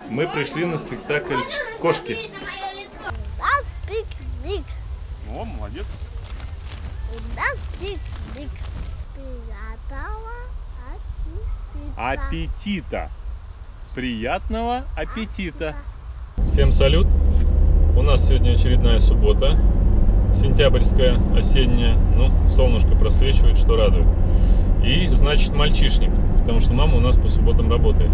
Мы пришли на спектакль «Кошки». Пикник. О, молодец. У нас пикник. Аппетита. Приятного аппетита. Всем салют. У нас сегодня очередная суббота. Сентябрьская, осенняя. Ну, солнышко просвечивает, что радует. И, значит, мальчишник. Потому что мама у нас по субботам работает.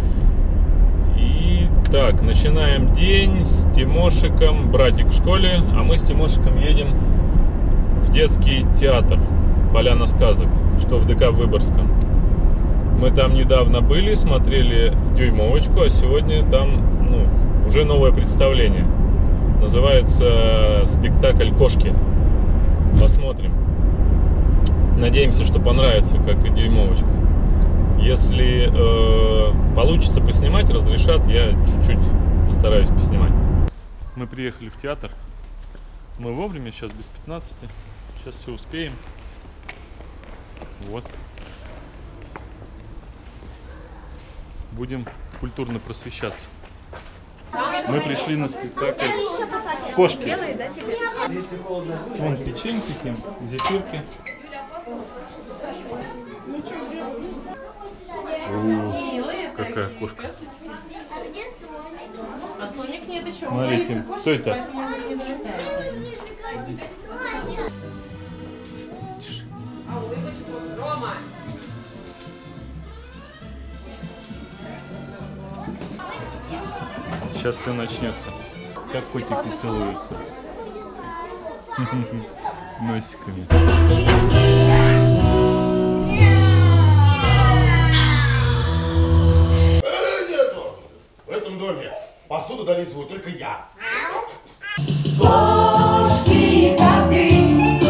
И так, начинаем день с Тимошиком. Братик в школе, а мы с Тимошиком едем в детский театр «Поляна сказок», что в ДК Выборгском. Мы там недавно были, смотрели «Дюймовочку», а сегодня там уже новое представление. Называется спектакль «Кошки». Посмотрим. Надеемся, что понравится, как и «Дюймовочка». Если получится поснимать, разрешат, я чуть-чуть постараюсь поснимать. Мы приехали в театр. Мы вовремя, сейчас без 15. Сейчас все успеем. Вот. Будем культурно просвещаться. Мы пришли на спектакль «Кошки». Вон печеньки, зефирки. Какая кошка. А слоник нет еще. Смотрите, кто это? Рома! Сейчас все начнется. Как котики целуются. Носиками. В этом доме посуду донесу только я. Кошки и коты,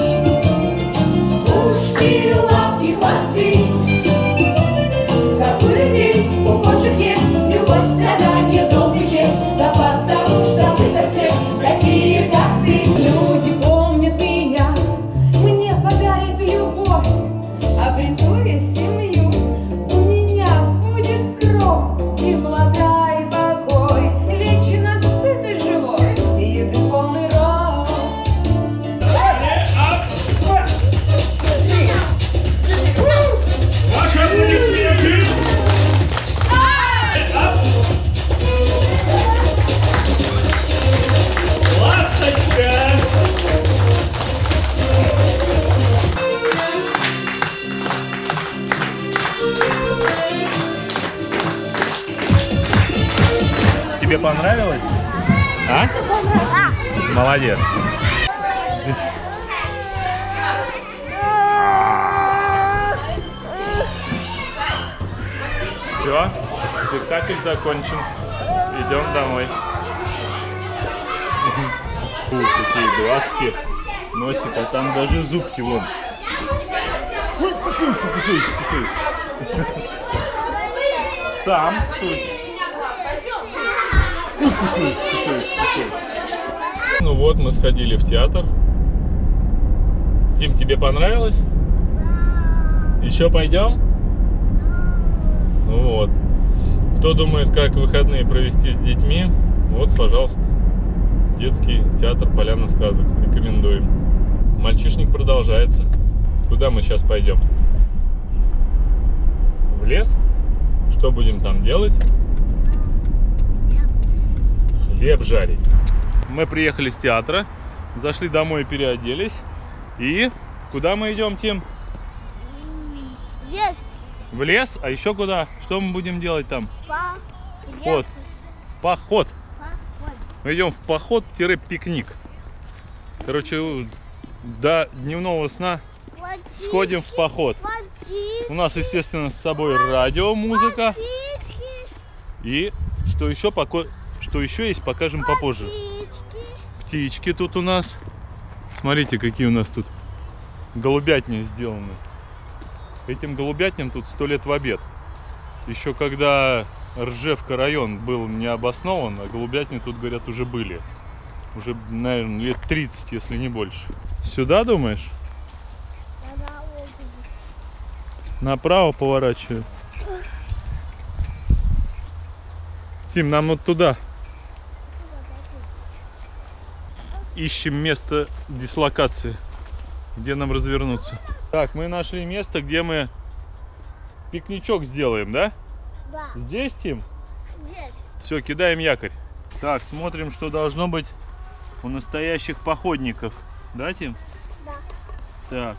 ушки, лапки, хвосты. Какой день у кошек есть любовь, страдания, долг и честь. Да потому что мы совсем такие, как ты. Люди помнят меня, мне подарят любовь. Обрету я семью, у меня будет кровь и молода, и покой, вечно сытый живой, и еды полный рот. Ваши аплодисменты! Ласточка! Тебе понравилось? А? Молодец. Все, спектакль закончен. Идем домой. Фу, какие глазки, носик, а там даже зубки вон. Ой, кусайте. Сам. Кусай. Ну вот, мы сходили в театр. Тим, тебе понравилось? Еще пойдем? Ну вот. Кто думает, как выходные провести с детьми, вот, пожалуйста, детский театр «Поляна сказок». Рекомендуем. Мальчишник продолжается. Куда мы сейчас пойдем? В лес? Что будем там делать? Хлеб жарить. Мы приехали с театра, зашли домой, переоделись. И куда мы идем, Тим? Лес. В лес? А еще куда? Что мы будем делать там? Поход. В поход. Мы идем в поход-пикник. Короче, до дневного сна сходим в поход. У нас, естественно, с собой радио, музыка. И что еще есть, покажем попозже. Птички тут у нас. Смотрите, какие у нас тут голубятни сделаны. Этим голубятням тут 100 лет в обед. Еще когда Ржевка район был не обоснован, а голубятни тут, говорят, уже были. Уже, наверное, лет 30, если не больше. Сюда, думаешь? Направо поворачиваю. Тим, нам вот туда. Ищем место дислокации, где нам развернуться. Так, мы нашли место, где мы пикничок сделаем, да? Да. Здесь, Тим? Здесь. Все, кидаем якорь. Так, смотрим, что должно быть у настоящих походников. Да, Тим? Да. Так.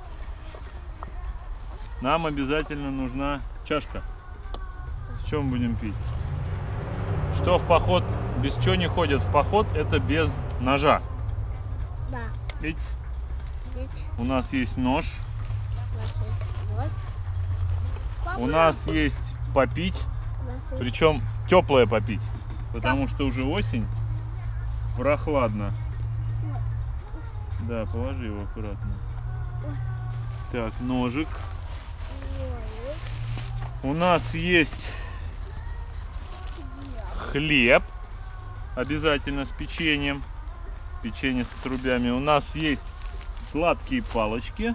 Нам обязательно нужна чашка. С чем будем пить? Что в поход? Без чего не ходят в поход? Это без ножа. Да. Ведь Ведь у нас есть нож. нос. У нас есть попить. Причем теплое попить. Потому что уже осень. Прохладно. Да, положи его аккуратно. Так, ножик. У нас есть хлеб. Обязательно с печеньем. Печенье с отрубями. У нас есть сладкие палочки.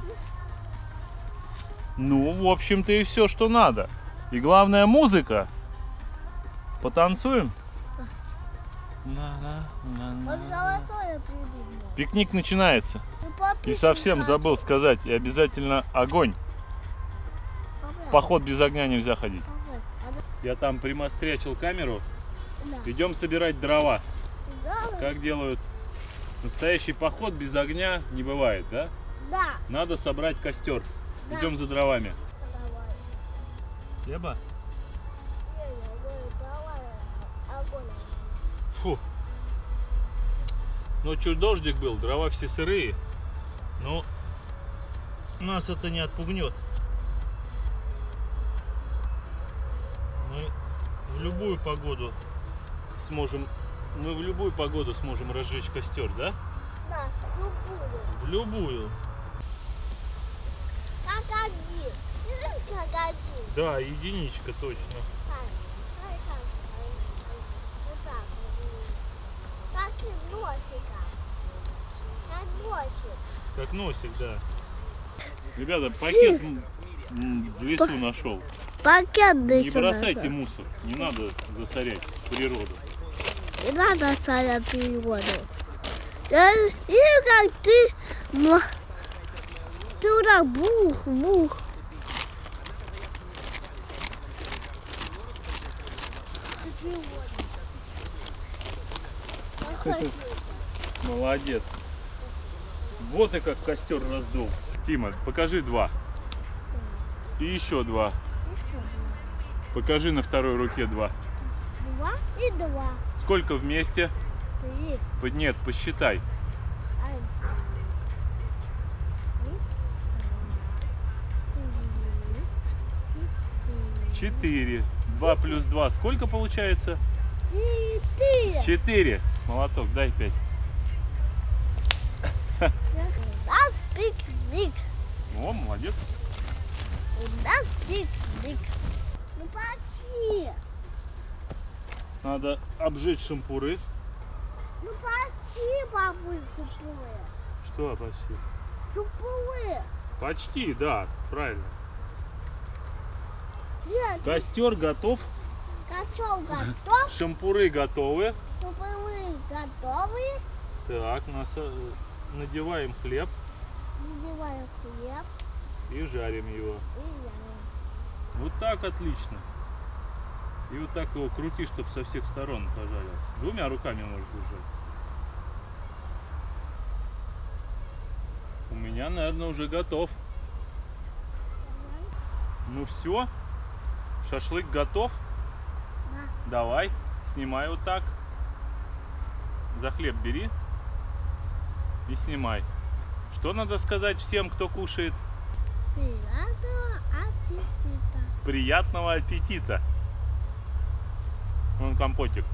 Ну, в общем-то, и все, что надо. И главное, музыка. Потанцуем? Пикник начинается. И совсем забыл сказать, и обязательно огонь. В поход без огня нельзя ходить. Я там примострячил камеру. Идем собирать дрова. Как делают? Настоящий поход без огня не бывает, да? Да. Надо собрать костер. Да. Идем за дровами. Давай. Хлеба? Давай. Огонь. Фу. Ночью дождик был, дрова все сырые. Но нас это не отпугнет. Мы в любую погоду сможем разжечь костер, да? Да, любую. В любую. Как один. Как один. Да, единичка точно. Так. Вот так. Как и носика. Как носик. Как носик, да. Ребята, пакет в лесу нашел. Пакет Не бросайте мусор, не надо засорять природу. Не надо сорять природу. И как ты, но ты туда бух. Молодец. Вот и как костер раздул. Тима, покажи два. И еще два. Покажи на второй руке два. 2 и 2. Сколько вместе? 3. Нет, посчитай. 4. 2 плюс 2. Сколько получается? 4. 4. Молоток, дай 5. нас пикник. О, молодец. У нас пикник. Ну почти. Надо обжечь шампуры. Ну почти, бабуль, супулы. Что почти? Супулы. Почти, да, правильно. Нет, Костер готов, качок готов. шампуры готовы. Супулы готовы. Так, надеваем хлеб Надеваем хлеб и жарим его. и яйца. Вот так отлично. И вот так его крути, чтобы со всех сторон пожарился. Двумя руками можешь держать. У меня, наверное, уже готов. Ну все, шашлык готов. Да. Давай, снимай вот так. За хлеб бери и снимай. Что надо сказать всем, кто кушает? Приятного аппетита. Приятного аппетита. Вон компотик.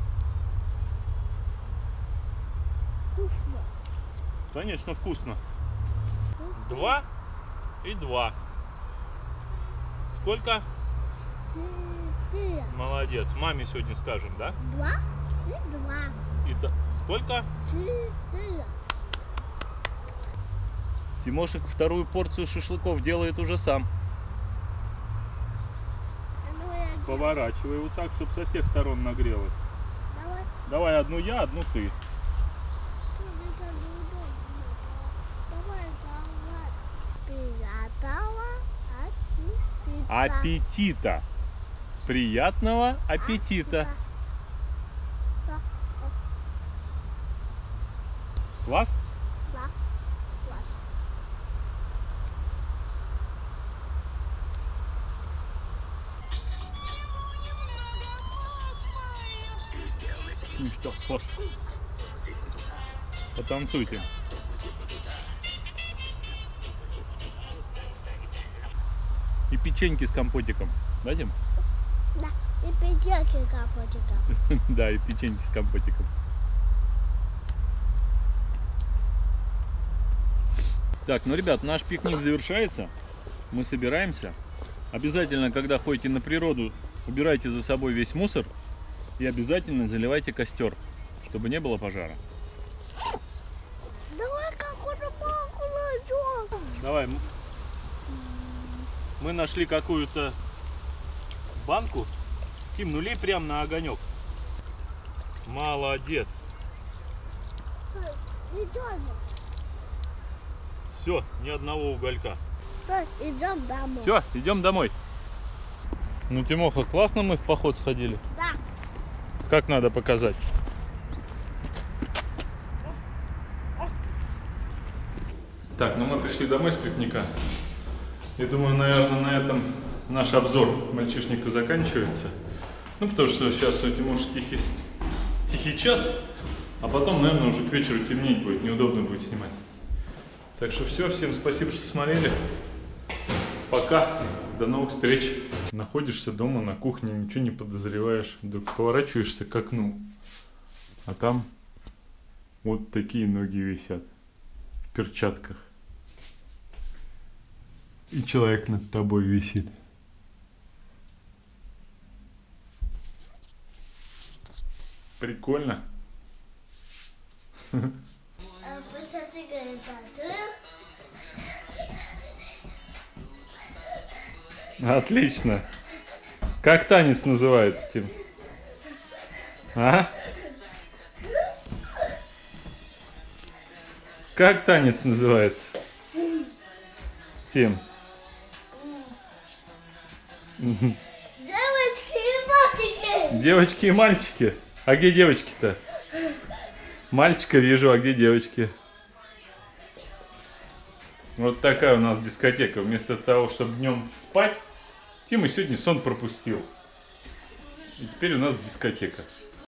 Вкусно. Конечно, вкусно. 2 и 2. Сколько? 4. Молодец. Маме сегодня скажем, да? 2 и 2. Сколько? 4. Тимошек вторую порцию шашлыков делает уже сам. Ну, я Поворачивай вот так, чтобы со всех сторон нагрелось. Давай одну я, одну ты. Давай, давай. Приятного Аппетита. Приятного аппетита. Да. Класс? Да. Класс. Ну что, Кош, потанцуйте. И печеньки с компотиком. Дадим? Да. И печеньки капотика. Да, и печеньки с компотиком. Так, ну, ребят, наш пикник завершается. Мы собираемся. Обязательно, когда ходите на природу, убирайте за собой весь мусор. И обязательно заливайте костер, чтобы не было пожара. Давай какую-то банку найдем. Давай. Мы нашли какую-то банку. Тим, ну лей прям на огонек. Молодец. Идем. Все, ни одного уголька. Идем домой. Все, идем домой. Ну, Тимоха, классно мы в поход сходили. Да. Как надо показать? Так, ну мы пришли домой с пикника. Я думаю, наверное, на этом наш обзор мальчишника заканчивается. Ну, потому что сейчас у Тимоши тихий час, а потом, наверное, уже к вечеру темнеть будет, неудобно будет снимать. Так что все, всем спасибо, что смотрели. Пока, до новых встреч. Находишься дома на кухне, ничего не подозреваешь, вдруг поворачиваешься к окну, а там вот такие ноги висят в перчатках. И человек над тобой висит. Прикольно. Отлично. Как танец называется, Тим? А? Как танец называется? Тим. Девочки и мальчики. Девочки и мальчики. А где девочки-то? Мальчика вижу, а где девочки? Вот такая у нас дискотека. Вместо того, чтобы днем спать, Тима сегодня сон пропустил. И теперь у нас дискотека.